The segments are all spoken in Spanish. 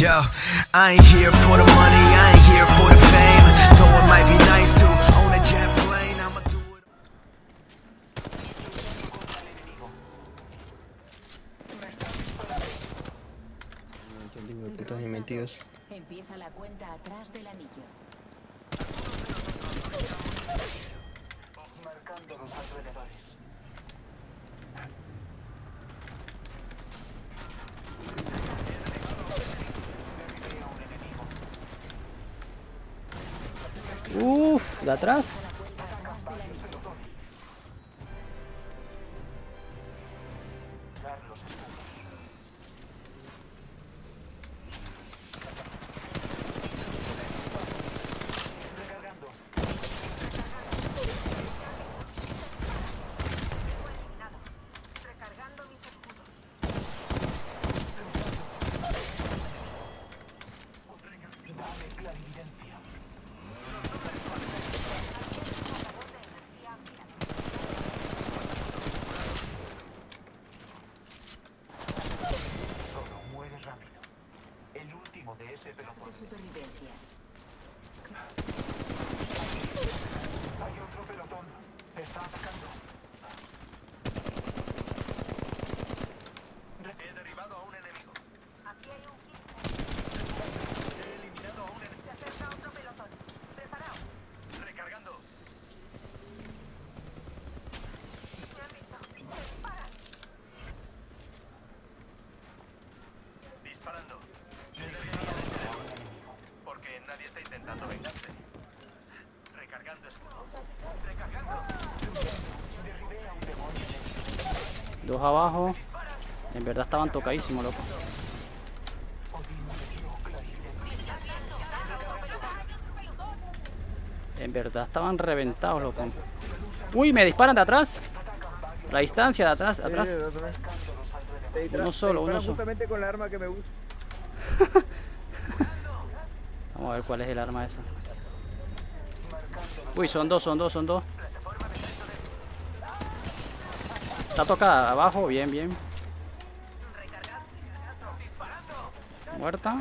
Yo, I ain't here for the money, I ain't here for the fame. Though it might be nice to own a jet plane, I'ma do it. Putos y metidos. Empieza la cuenta atrás del anillo. Marcando los alrededores. Uff, de atrás. De ese pelotón. De supervivencia. Hay otro pelotón. Está atacando. He derribado a un enemigo. Aquí hay un kit. He eliminado a un enemigo. Se acerca otro pelotón. Preparaos. Recargando. Me han visto. Disparan. Disparando. Porque nadie está intentando vengarse. Recargando escudo. Recargando. Derribé a un demonio. Dos abajo. En verdad estaban tocadísimos, loco. En verdad estaban reventados, loco. Uy, me disparan de atrás. La distancia de atrás, atrás. Uno solo, uno solo. Justamente con la arma que me gusta. Vamos a ver cuál es el arma esa. Uy, son dos, son dos, son dos. Está tocada abajo, bien, bien. Muerta.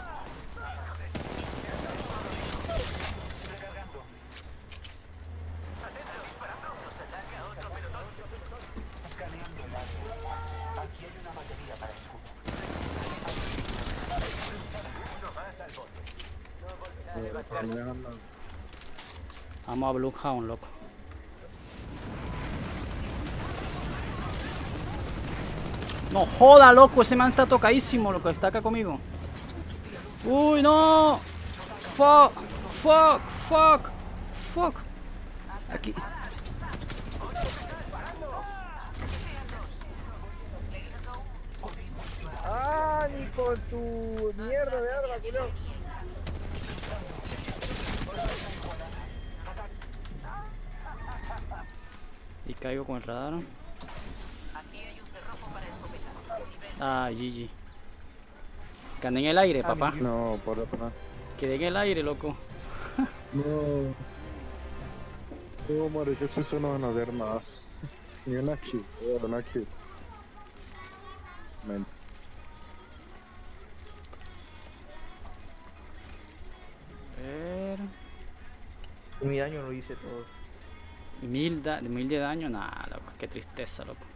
Aquí hay una batería para escudo. Vamos a Bloodhound, loco. No joda, loco, ese man está tocadísimo, loco, está acá conmigo. Uy, no. Fuck, fuck, fuck, fuck. Aquí. ¡Ah, ni con tu mierda de arma, culo! Y caigo con el radar. Aquí hay un cerrojo para escopeta. Ah, GG. Gané en el aire, papá. No, por otro lado. Quedé en el aire, loco. No. No, madre, que eso no van a ver más. Ni una kill, una kill. Men. A ver. Mi daño lo hice todo. 1000 de daño, nada, loco, qué tristeza, loco.